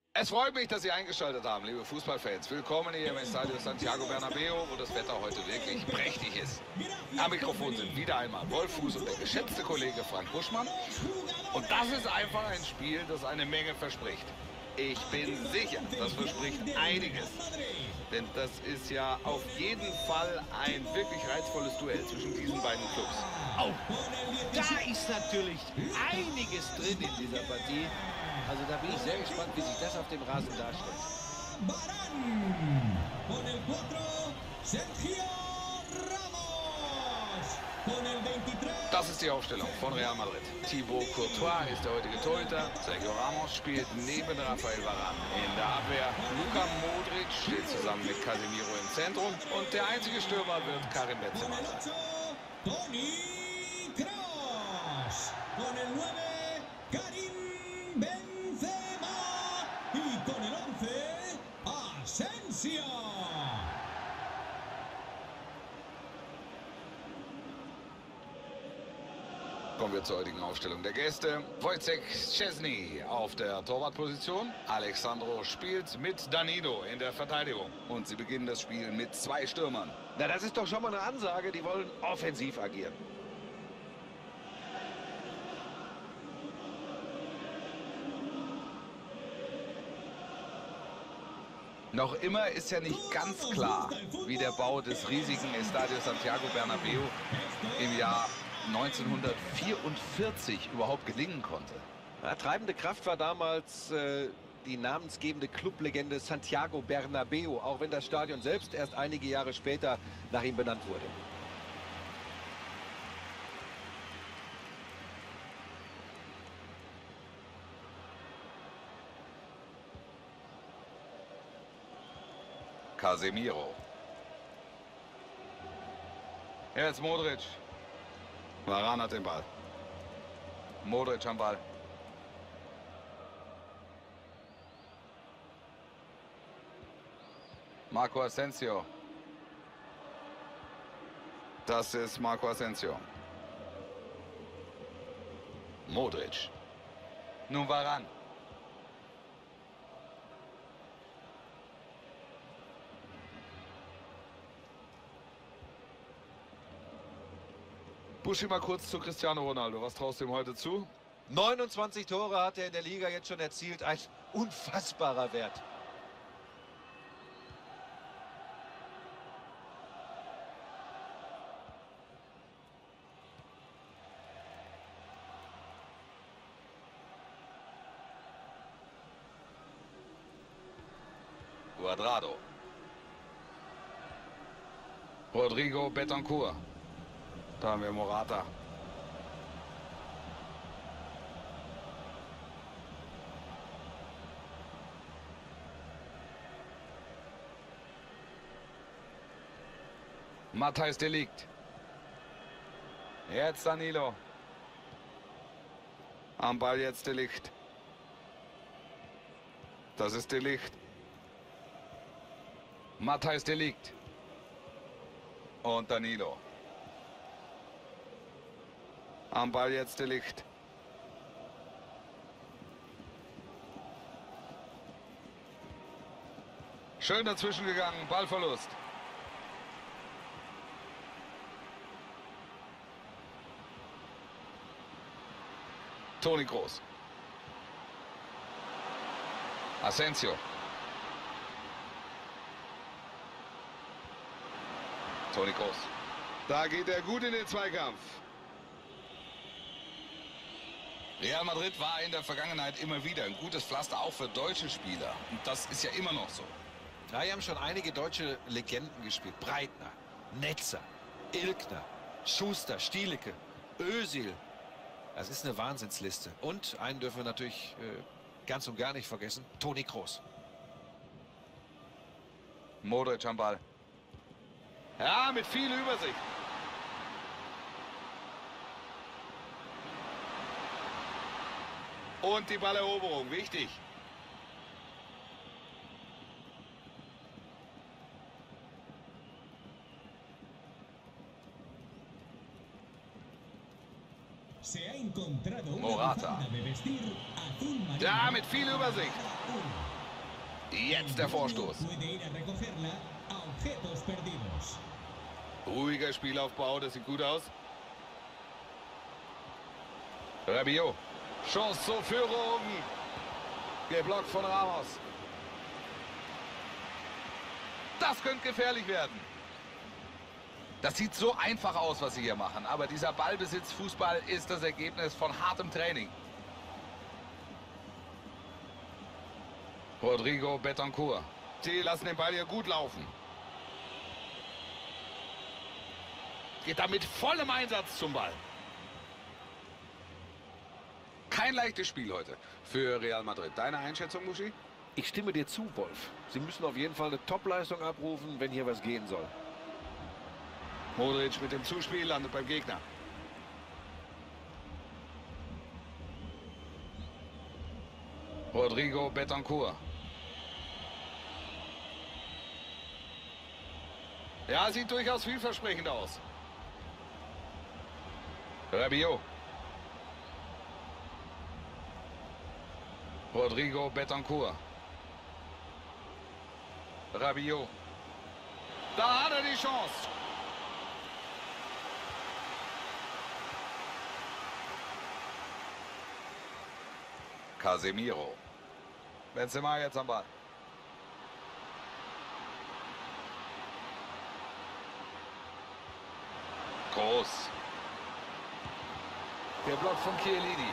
Es freut mich, dass Sie eingeschaltet haben, liebe Fußballfans. Willkommen hier im Estadio Santiago Bernabéu, wo das Wetter heute wirklich prächtig ist. Am Mikrofon sind wieder einmal Wolf Fuß und der geschätzte Kollege Frank Buschmann. Und das ist einfach ein Spiel, das eine Menge verspricht. Ich bin sicher, das verspricht einiges. Denn das ist ja auf jeden Fall ein wirklich reizvolles Duell zwischen diesen beiden Clubs. Oh, da ist natürlich einiges drin in dieser Partie. Also da bin ich sehr gespannt, wie sich das auf dem Rasen darstellt. Das ist die Aufstellung von Real Madrid. Thibaut Courtois ist der heutige Torhüter. Sergio Ramos spielt neben Rafael Varane. In der Abwehr Luka Modric steht zusammen mit Casemiro im Zentrum. Und der einzige Stürmer wird Karim Benzema sein. Toni Kroos. Con el 9, Karim Benzema. Y con el 11, Asensio. Kommen wir zur heutigen Aufstellung der Gäste. Wojciech Szczesny auf der Torwartposition. Alexandro spielt mit Danilo in der Verteidigung. Und sie beginnen das Spiel mit 2 Stürmern. Na, das ist doch schon mal eine Ansage. Die wollen offensiv agieren. Noch immer ist ja nicht ganz klar, wie der Bau des riesigen Estadio Santiago Bernabéu im Jahr 1944 überhaupt gelingen konnte. Na, treibende Kraft war damals die namensgebende Clublegende Santiago Bernabéu, auch wenn das Stadion selbst erst einige Jahre später nach ihm benannt wurde. Casemiro. Jetzt Modric. Varane hat den Ball. Modric am Ball. Marco Asensio. Das ist Marco Asensio. Modric. Nun Varane. Buschi, mal kurz zu Cristiano Ronaldo. Was traust du ihm heute zu? 29 Tore hat er in der Liga jetzt schon erzielt. Ein unfassbarer Wert. Cuadrado. Rodrigo Betancourt. Da haben wir Morata. Matthijs de Ligt. Jetzt Danilo. Am Ball jetzt de Ligt. Das ist de Ligt. Matthijs de Ligt. Und Danilo. Am Ball jetzt de Ligt. Schön dazwischen gegangen, Ballverlust. Toni Kroos. Asensio. Toni Kroos. Da geht er gut in den Zweikampf. Real Madrid war in der Vergangenheit immer wieder ein gutes Pflaster, auch für deutsche Spieler. Und das ist ja immer noch so. Ja, hier haben schon einige deutsche Legenden gespielt. Breitner, Netzer, Ilkner, Schuster, Stielecke, Özil. Das ist eine Wahnsinnsliste. Und einen dürfen wir natürlich ganz und gar nicht vergessen, Toni Kroos. Modric am Ball. Ja, mit viel Übersicht. Und die Balleroberung, wichtig. Se ha encontrado una Morata. bufanda de vestir azul marino. Ja, mit viel Übersicht. Jetzt der Vorstoß. Puede ir a recogerla a objetos perdidos. Ruhiger Spielaufbau, das sieht gut aus. Rabiot. Chance zur Führung. Geblockt von Ramos. Das könnte gefährlich werden. Das sieht so einfach aus, was sie hier machen. Aber dieser Ballbesitzfußball ist das Ergebnis von hartem Training. Rodrigo Betancourt. Sie lassen den Ball hier gut laufen. Geht da mit vollem Einsatz zum Ball. Kein leichtes Spiel heute für Real Madrid. Deine Einschätzung, Muschi? Ich stimme dir zu, Wolf. Sie müssen auf jeden Fall eine Top-Leistung abrufen, wenn hier was gehen soll. Modric mit dem Zuspiel landet beim Gegner. Rodrigo Betancourt. Ja, sieht durchaus vielversprechend aus. Rabiot. Rodrigo Betancourt. Rabiot. Da hat er die Chance. Casemiro. Benzema jetzt am Ball. Groß. Der Block von Chiellini.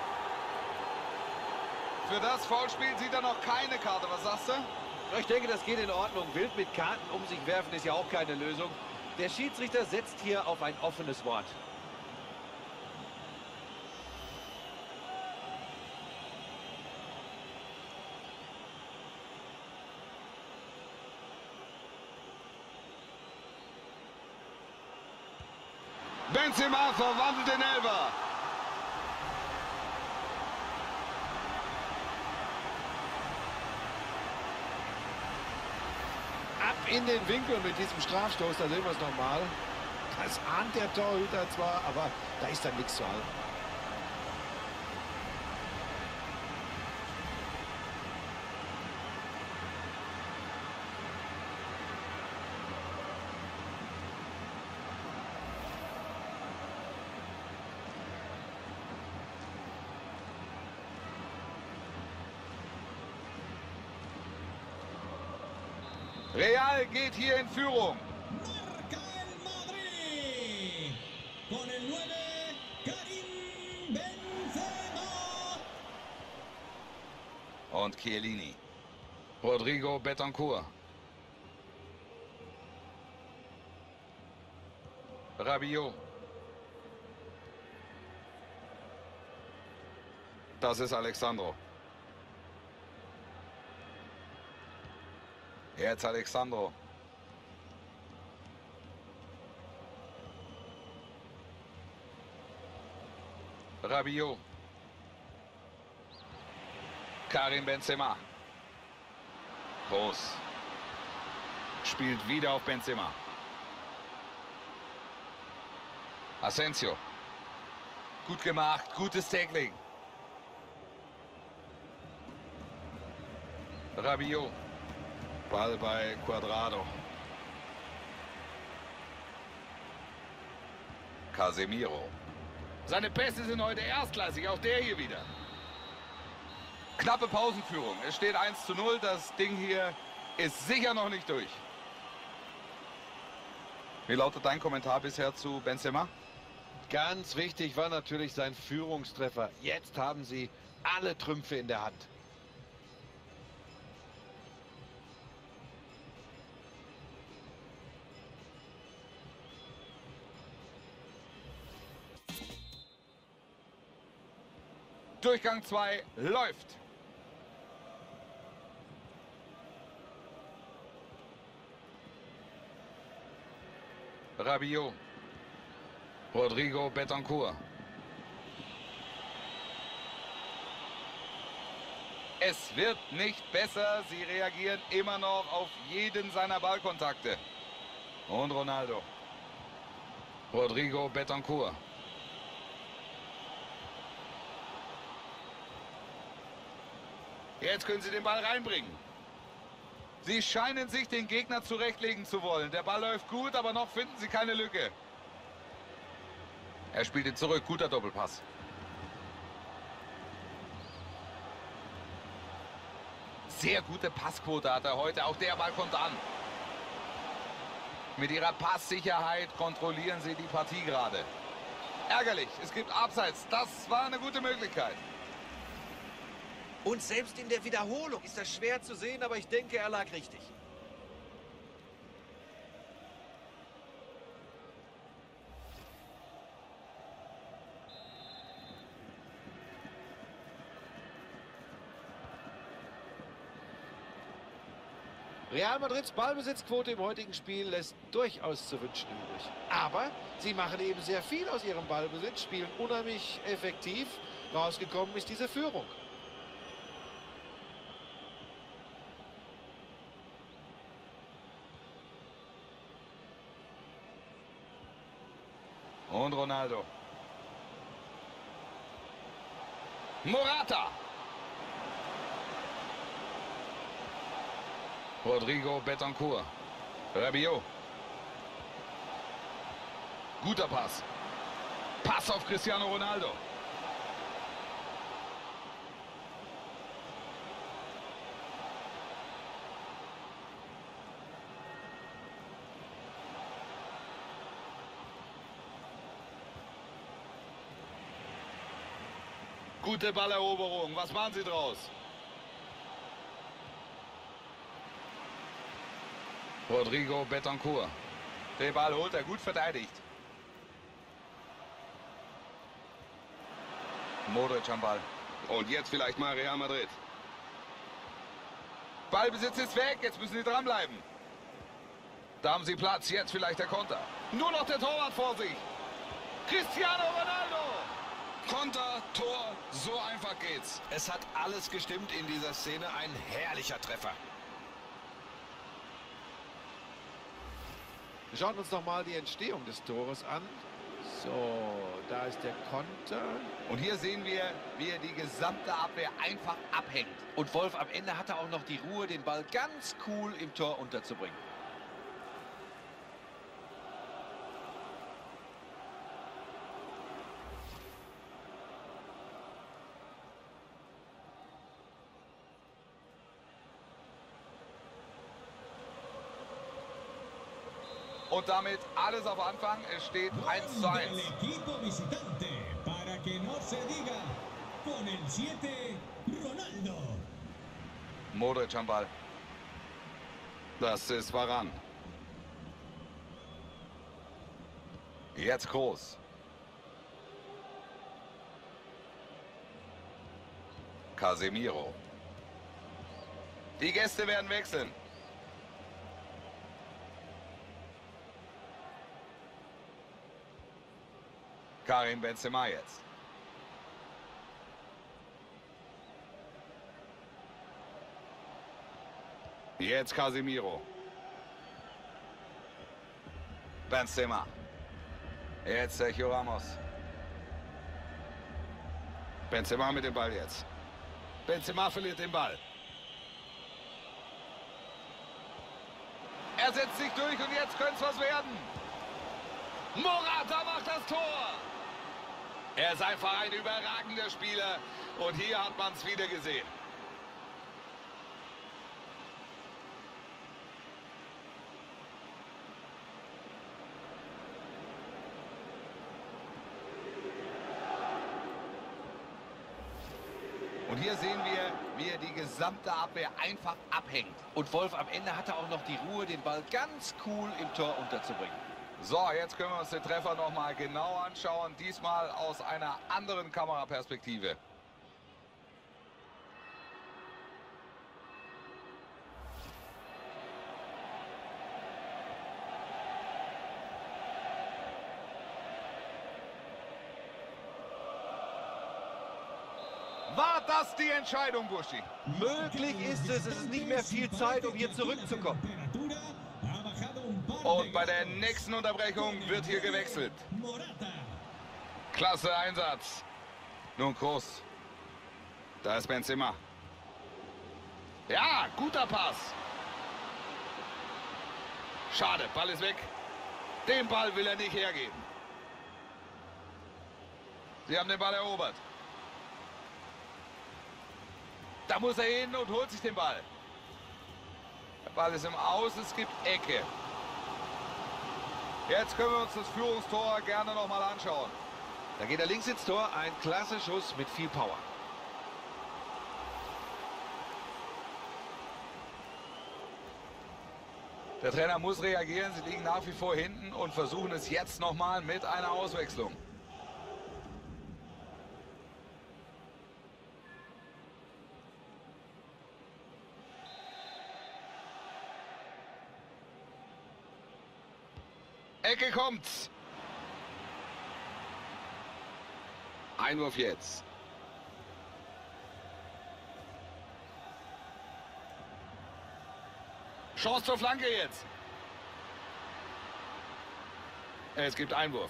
Für das Foulspiel sieht er noch keine Karte. Was sagst du? Ich denke, das geht in Ordnung. Wild mit Karten um sich werfen ist ja auch keine Lösung. Der Schiedsrichter setzt hier auf ein offenes Wort. Benzema verwandelt den Elfer. Ab in den Winkel mit diesem Strafstoß, da sehen wir es nochmal. Das ahnt der Torhüter zwar, aber da ist dann nichts zu halten. Real geht hier in Führung. Marca el Madrid. Con el 9, Karim Benzema. Und Chiellini. Rodrigo Betancourt. Rabiot. Das ist Alexandro. Jetzt Alexandro. Rabiot. Karim Benzema. Groß. Spielt wieder auf Benzema. Asensio. Gut gemacht, gutes Tackling. Rabiot. Ball bei Cuadrado. Casemiro. Seine Pässe sind heute erstklassig, auch der hier wieder. Knappe Pausenführung. Es steht 1:0. Das Ding hier ist sicher noch nicht durch. Wie lautet dein Kommentar bisher zu Benzema? Ganz wichtig war natürlich sein Führungstreffer. Jetzt haben sie alle Trümpfe in der Hand. Durchgang 2 läuft. Rabiot. Rodrigo Betancourt. Es wird nicht besser. Sie reagieren immer noch auf jeden seiner Ballkontakte. Und Ronaldo. Rodrigo Betancourt. Jetzt können sie den Ball reinbringen. Sie scheinen sich den Gegner zurechtlegen zu wollen. Der Ball läuft gut, aber noch finden sie keine Lücke. Er spielt ihn zurück. Guter Doppelpass. Sehr gute Passquote hat er heute. Auch der Ball kommt an. Mit ihrer Passsicherheit kontrollieren sie die Partie gerade. Ärgerlich, es gibt Abseits. Das war eine gute Möglichkeit. Und selbst in der Wiederholung ist das schwer zu sehen, aber ich denke, er lag richtig. Real Madrids Ballbesitzquote im heutigen Spiel lässt durchaus zu wünschen übrig. Aber sie machen eben sehr viel aus ihrem Ballbesitz, spielen unheimlich effektiv. Rausgekommen ist diese Führung. Und Ronaldo. Morata. Rodrigo Betancourt. Rabiot. Guter Pass. Pass auf Cristiano Ronaldo. Gute Balleroberung. Was machen Sie draus? Rodrigo Betancourt. Den Ball holt er, gut verteidigt. Modric am Ball. Und jetzt vielleicht mal Real Madrid. Ballbesitz ist weg, jetzt müssen sie dranbleiben. Da haben sie Platz, jetzt vielleicht der Konter. Nur noch der Torwart vor sich. Cristiano Ronaldo. Konter, Tor, so einfach geht's. Es hat alles gestimmt in dieser Szene. Ein herrlicher Treffer. Wir schauen uns noch mal die Entstehung des Tores an. So, da ist der Konter. Und hier sehen wir, wie er die gesamte Abwehr einfach abhängt. Und Wolf, am Ende hatte auch noch die Ruhe, den Ball ganz cool im Tor unterzubringen. Und damit alles auf Anfang. Es steht 1:1. Del equipo visitante, para que no se diga, con el 7, Ronaldo. Modric am Ball. Das ist Varane. Jetzt Kroos. Casemiro. Die Gäste werden wechseln. Karim Benzema jetzt. Jetzt Casemiro. Benzema. Jetzt Sergio Ramos. Benzema mit dem Ball jetzt. Benzema verliert den Ball. Er setzt sich durch und jetzt könnte es was werden. Morata macht das Tor. Er ist einfach ein überragender Spieler und hier hat man es wieder gesehen. Und hier sehen wir, wie er die gesamte Abwehr einfach abhängt. Und Wolf, am Ende hatte auch noch die Ruhe, den Ball ganz cool im Tor unterzubringen. So, jetzt können wir uns den Treffer noch mal genau anschauen. Diesmal aus einer anderen Kameraperspektive. War das die Entscheidung, Buschi? Möglich ist es. Es ist nicht mehr viel Zeit, um hier zurückzukommen. Und bei der nächsten Unterbrechung wird hier gewechselt. Klasse Einsatz. Nun Kroos. Da ist Benzema. Ja, guter Pass. Schade, Ball ist weg. Den Ball will er nicht hergeben. Sie haben den Ball erobert. Da muss er hin und holt sich den Ball. Der Ball ist im Aus, es gibt Ecke. Jetzt können wir uns das Führungstor gerne noch mal anschauen. Da geht er links ins Tor. Ein klasse Schuss mit viel Power. Der Trainer muss reagieren. Sie liegen nach wie vor hinten und versuchen es jetzt noch mal mit einer Auswechslung. Ecke kommt's. Einwurf jetzt. Chance zur Flanke jetzt. Es gibt Einwurf.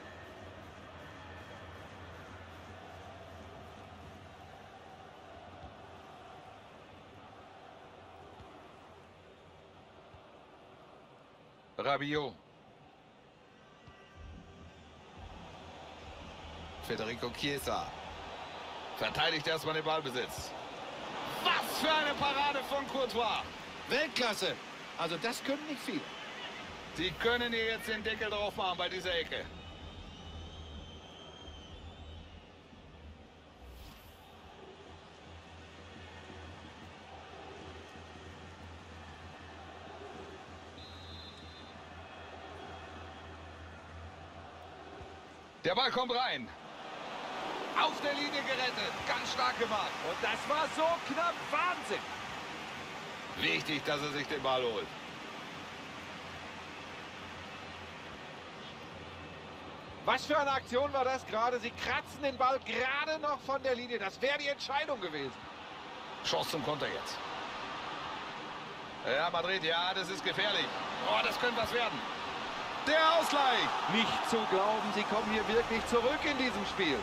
Rabiot. Federico Chiesa. Verteidigt erstmal den Ballbesitz. Was für eine Parade von Courtois. Weltklasse. Also das können nicht viele. Sie können hier jetzt den Deckel drauf machen bei dieser Ecke. Der Ball kommt rein. Auf der Linie gerettet. Ganz stark gemacht. Und das war so knapp. Wahnsinn. Wichtig, dass er sich den Ball holt. Was für eine Aktion war das gerade? Sie kratzen den Ball gerade noch von der Linie. Das wäre die Entscheidung gewesen. Chance zum Konter jetzt. Ja, Madrid, ja, das ist gefährlich. Oh, das könnte was werden. Der Ausgleich. Nicht zu glauben, sie kommen hier wirklich zurück in diesem Spiel.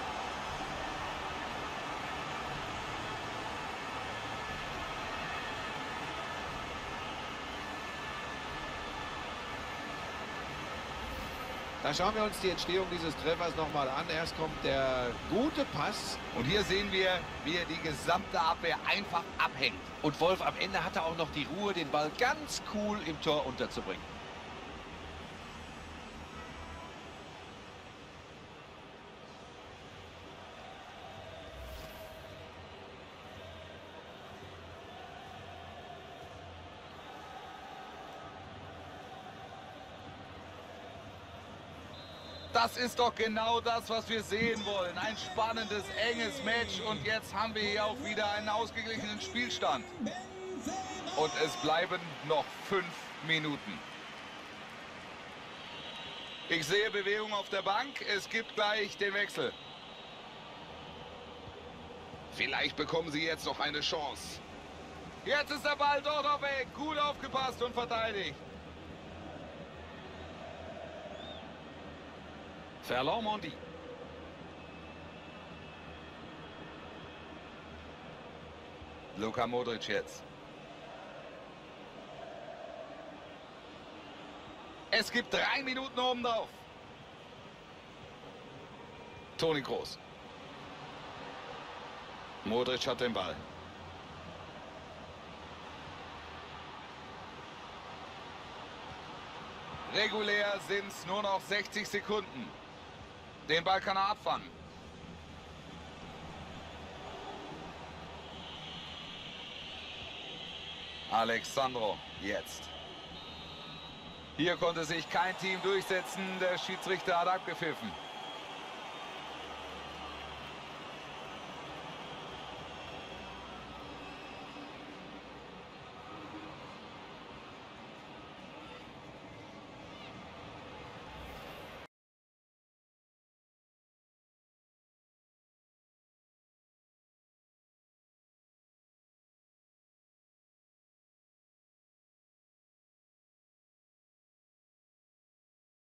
Da schauen wir uns die Entstehung dieses Treffers nochmal an. Erst kommt der gute Pass. Und hier sehen wir, wie er die gesamte Abwehr einfach abhängt. Und Wolf, am Ende hat er auch noch die Ruhe, den Ball ganz cool im Tor unterzubringen. Das ist doch genau das, was wir sehen wollen. Ein spannendes, enges Match. Und jetzt haben wir hier auch wieder einen ausgeglichenen Spielstand. Und es bleiben noch 5 Minuten. Ich sehe Bewegung auf der Bank. Es gibt gleich den Wechsel. Vielleicht bekommen sie jetzt noch eine Chance. Jetzt ist der Ball doch noch weg. Gut aufgepasst und verteidigt. Ferland Mendy. Luka Modric jetzt. Es gibt 3 Minuten obendrauf. Toni Kroos. Modric hat den Ball. Regulär sind es nur noch 60 Sekunden. Den Ball kann er abfangen. Alexandro jetzt. Hier konnte sich kein Team durchsetzen. Der Schiedsrichter hat abgepfiffen.